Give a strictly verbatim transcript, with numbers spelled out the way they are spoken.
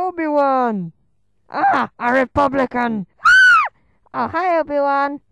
Obi-Wan! Ah, a Republican! Ah! Oh, hi, Obi-Wan.